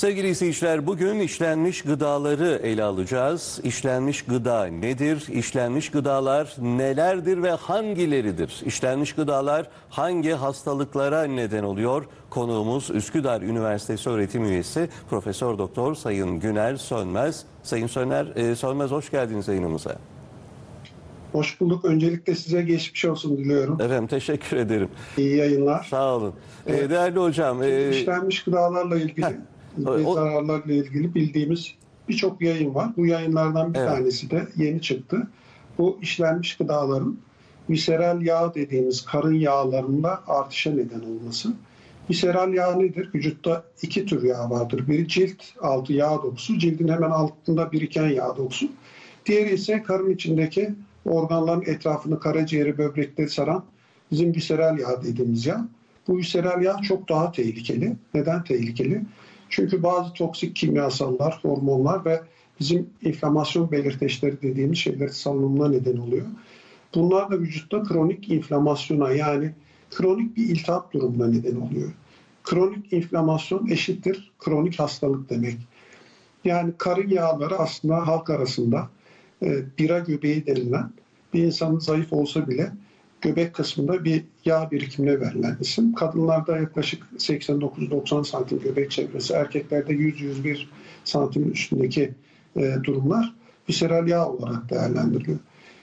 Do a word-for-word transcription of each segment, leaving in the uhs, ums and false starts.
Sevgili izleyiciler, bugün işlenmiş gıdaları ele alacağız. İşlenmiş gıda nedir? İşlenmiş gıdalar nelerdir ve hangileridir? İşlenmiş gıdalar hangi hastalıklara neden oluyor? Konuğumuz Üsküdar Üniversitesi öğretim üyesi Profesör Doktor Sayın Güner Sönmez. Sayın Söner, e, Sönmez hoş geldiniz yayınımıza. Hoş bulduk. Öncelikle size geçmiş olsun diliyorum. Efendim teşekkür ederim. İyi yayınlar. Sağ olun. Evet. E, değerli hocam. E, İşlenmiş gıdalarla ilgili heh, ve o, zararlarla ilgili bildiğimiz birçok yayın var. Bu yayınlardan bir evet. tanesi de yeni çıktı. Bu işlenmiş gıdaların visceral yağ dediğimiz karın yağlarında artışa neden olması. Visceral yağ nedir? Vücutta iki tür yağ vardır. Biri cilt altı yağ dokusu, cildin hemen altında biriken yağ dokusu. Diğeri ise karın içindeki organların etrafını, karaciğeri, böbrekleri saran bizim visceral yağ dediğimiz yağ. Bu visceral yağ çok daha tehlikeli. Neden tehlikeli? Çünkü bazı toksik kimyasallar, hormonlar ve bizim inflamasyon belirteçleri dediğimiz şeyler salınımına neden oluyor. Bunlar da vücutta kronik inflamasyona, yani kronik bir iltihap durumuna neden oluyor. Kronik inflamasyon eşittir kronik hastalık demek. Yani karın yağları aslında halk arasında e, bira göbeği denilen, bir insanın zayıf olsa bile göbek kısmında bir yağ birikimine verilen isim. Kadınlarda yaklaşık seksen dokuz doksan santim göbek çevresi, erkeklerde yüz yüz bir santimin üstündeki e, durumlar visceral yağ olarak değerlendiriliyor.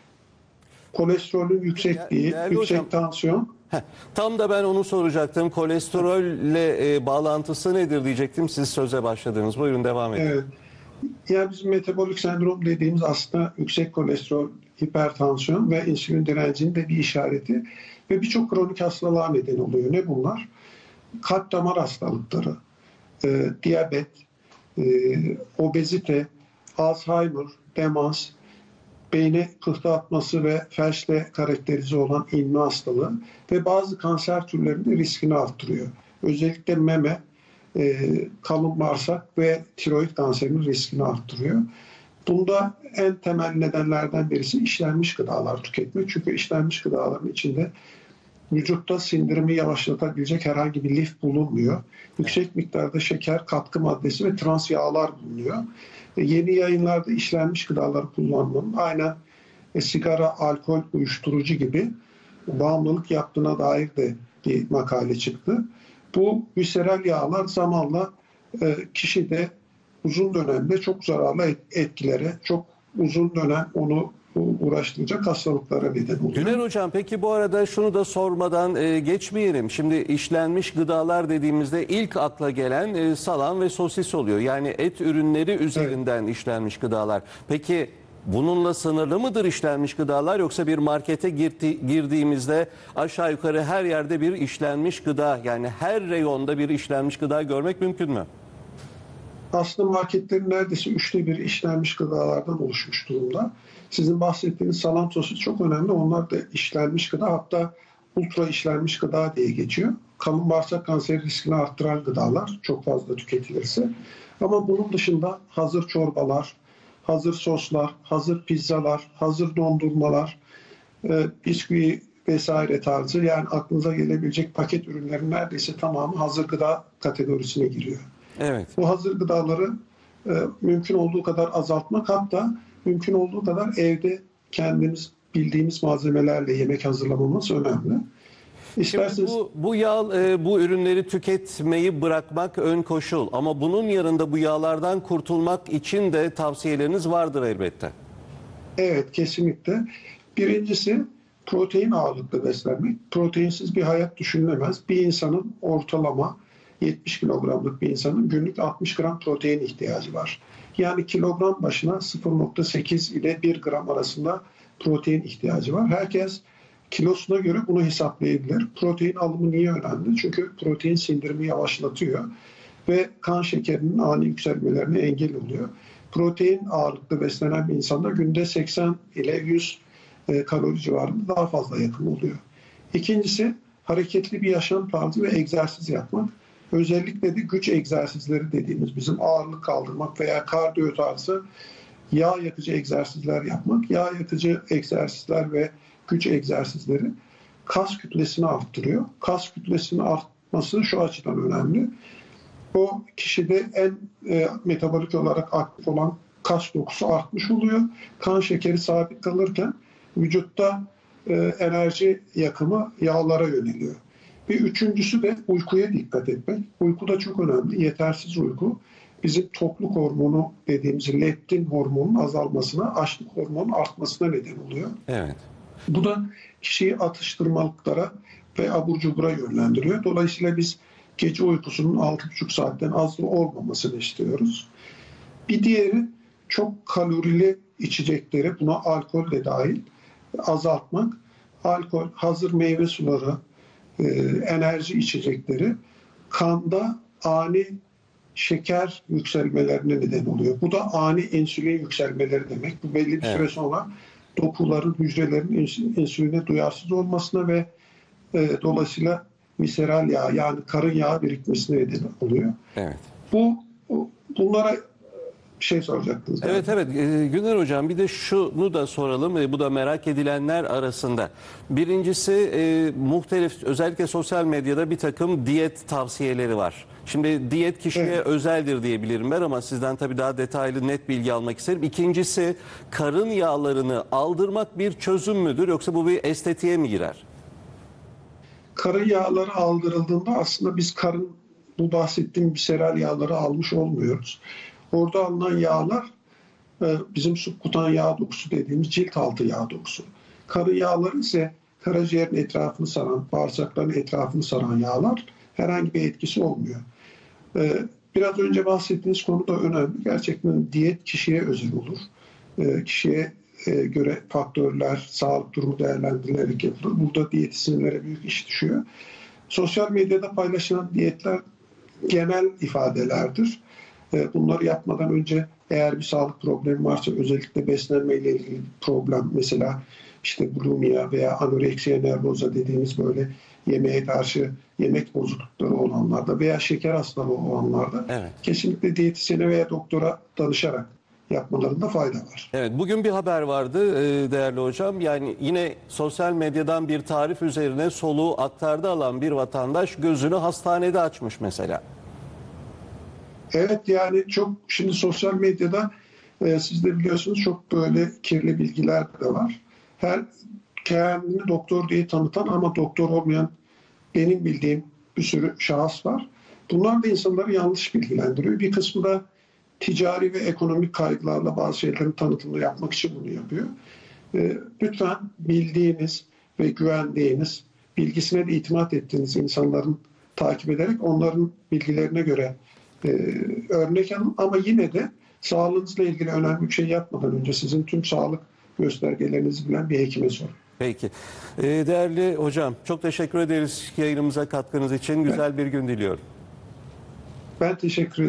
Kolesterolün yüksekliği, Değerli yüksek hocam, tansiyon. Heh, tam da ben onu soracaktım. Kolesterolle e, bağlantısı nedir diyecektim. Siz söze başladınız. Buyurun devam edin. Evet. Yani bizim metabolik sendrom dediğimiz aslında yüksek kolesterol, hipertansiyon ve insülin direncinin de bir işareti ve birçok kronik hastalığa neden oluyor. Ne bunlar? Kalp damar hastalıkları, e, diyabet, e, obezite, Alzheimer, demans, beyne pıhtı atması ve felçle karakterize olan inme hastalığı ve bazı kanser türlerinin riskini arttırıyor. Özellikle meme, e, kalın bağırsak ve tiroid kanserinin riskini arttırıyor. Bunda en temel nedenlerden birisi işlenmiş gıdalar tüketmek. Çünkü işlenmiş gıdaların içinde vücutta sindirimi yavaşlatabilecek herhangi bir lif bulunmuyor. Yüksek miktarda şeker, katkı maddesi ve trans yağlar bulunuyor. E, yeni yayınlarda işlenmiş gıdaları kullanmanın aynen e, sigara, alkol, uyuşturucu gibi bağımlılık yaptığına dair de bir makale çıktı. Bu visceral yağlar zamanla e, kişide uzun dönemde çok zararlı etkilere, çok uzun dönem onu uğraştıracak hastalıklara neden oluyor. Güner Hocam, peki bu arada şunu da sormadan e, geçmeyelim. Şimdi işlenmiş gıdalar dediğimizde ilk akla gelen e, salam ve sosis oluyor. Yani et ürünleri üzerinden evet. işlenmiş gıdalar. Peki bununla sınırlı mıdır işlenmiş gıdalar, yoksa bir markete girdi, girdiğimizde aşağı yukarı her yerde bir işlenmiş gıda, yani her reyonda bir işlenmiş gıda görmek mümkün mü? Aslında marketlerin neredeyse üçte biri işlenmiş gıdalardan oluşmuş durumda. Sizin bahsettiğiniz salam, sosis çok önemli. Onlar da işlenmiş gıda, hatta ultra işlenmiş gıda diye geçiyor. Kalın bağırsak kanseri riskini arttıran gıdalar çok fazla tüketilirse. Ama bunun dışında hazır çorbalar, hazır soslar, hazır pizzalar, hazır dondurmalar, e, bisküvi vesaire tarzı, yani aklınıza gelebilecek paket ürünlerin neredeyse tamamı hazır gıda kategorisine giriyor. Evet. Bu hazır gıdaları e, mümkün olduğu kadar azaltmak, hatta mümkün olduğu kadar evde kendimiz bildiğimiz malzemelerle yemek hazırlamamız önemli. İsterseniz... Bu, bu yağ, e, bu ürünleri tüketmeyi bırakmak ön koşul. Ama bunun yanında bu yağlardan kurtulmak için de tavsiyeleriniz vardır elbette. Evet, kesinlikle. Birincisi protein ağırlıklı beslenmek. Proteinsiz bir hayat düşünülemez. Bir insanın ortalama yetmiş kilogramlık bir insanın günlük altmış gram protein ihtiyacı var. Yani kilogram başına sıfır nokta sekiz ile bir gram arasında protein ihtiyacı var. Herkes kilosuna göre bunu hesaplayabilir. Protein alımı niye önemli? Çünkü protein sindirimi yavaşlatıyor ve kan şekerinin ani yükselmelerine engel oluyor. Protein ağırlıklı beslenen bir insanda günde seksen ile yüz kalori civarında daha fazla yakın oluyor. İkincisi hareketli bir yaşam tarzı ve egzersiz yapmak. Özellikle de güç egzersizleri dediğimiz bizim ağırlık kaldırmak veya kardiyo tarzı yağ yakıcı egzersizler yapmak. Yağ yakıcı egzersizler ve güç egzersizleri kas kütlesini arttırıyor. Kas kütlesini artması şu açıdan önemli. o kişide en e, metabolik olarak aktif olan kas dokusu artmış oluyor. Kan şekeri sabit kalırken vücutta e, enerji yakımı yağlara yöneliyor. Bir üçüncüsü de uykuya dikkat etmek. Uyku da çok önemli. Yetersiz uyku bizim tokluk hormonu dediğimiz leptin hormonun azalmasına, açlık hormonun artmasına neden oluyor. Evet. Bu da kişiyi atıştırmalıklara ve abur cubura yönlendiriyor. Dolayısıyla biz gece uykusunun altı buçuk saatten az olmamasını istiyoruz. Bir diğeri çok kalorili içecekleri, buna alkol de dahil, azaltmak. Alkol, hazır meyve suları, e, enerji içecekleri kanda ani şeker yükselmelerine neden oluyor. Bu da ani insülin yükselmeleri demek. Bu belli bir Evet. süre sonra dokuların, hücrelerin insüline duyarsız olmasına ve e, dolayısıyla visceral yağ yani karın yağı birikmesine neden oluyor. Evet. Bu bunlara şey soracaktınız. Evet evet Ee, Güner Hocam, bir de şunu da soralım. Ee, bu da merak edilenler arasında. Birincisi e, muhtelif, özellikle sosyal medyada bir takım diyet tavsiyeleri var. Şimdi diyet kişiye Evet. özeldir diyebilirim ben, ama sizden tabii daha detaylı net bilgi almak isterim. İkincisi, karın yağlarını aldırmak bir çözüm müdür, yoksa bu bir estetiğe mi girer? Karın yağları aldırıldığında aslında biz karın, bu bahsettiğim visceral yağları almış olmuyoruz. Orada alınan yağlar e, bizim subkutan yağ dokusu dediğimiz cilt altı yağ dokusu. Karın yağları ise karaciğerin etrafını saran, bağırsakların etrafını saran yağlar, herhangi bir etkisi olmuyor. E, Biraz önce bahsettiğiniz konu da önemli. Gerçekten diyet kişiye özel olur. E, Kişiye e, göre faktörler, sağlık durumu değerlendirilerek yapılır. Burada diyetisyenlere büyük iş düşüyor. Sosyal medyada paylaşılan diyetler genel ifadelerdir. E, Bunları yapmadan önce eğer bir sağlık problemi varsa, özellikle beslenme ile ilgili bir problem, mesela işte bulimia veya anoreksiya nervoza dediğimiz böyle yemeğe karşı yemek bozuklukları olanlarda veya şeker hastalığı olanlarda Evet. kesinlikle diyetisyene veya doktora danışarak yapmalarında fayda var. Evet, bugün bir haber vardı e, değerli hocam. Yani yine sosyal medyadan bir tarif üzerine soluğu aktardı alan bir vatandaş gözünü hastanede açmış mesela. Evet, yani çok şimdi sosyal medyada e, siz de biliyorsunuz çok böyle kirli bilgiler de var. Her kendini doktor diye tanıtan ama doktor olmayan benim bildiğim bir sürü şahıs var. Bunlar da insanları yanlış bilgilendiriyor. Bir kısmı da ticari ve ekonomik kaygılarla bazı şeylerin tanıtımını yapmak için bunu yapıyor. E, lütfen bildiğiniz ve güvendiğiniz, bilgisine de itimat ettiğiniz insanların takip ederek onların bilgilerine göre e, örnek alın. Ama yine de sağlığınızla ilgili önemli bir şey yapmadan önce sizin tüm sağlık göstergelerinizi bilen bir hekime sorun. Peki. E, değerli hocam, çok teşekkür ederiz yayınımıza katkınız için. Güzel bir gün diliyorum. Ben teşekkür ederim.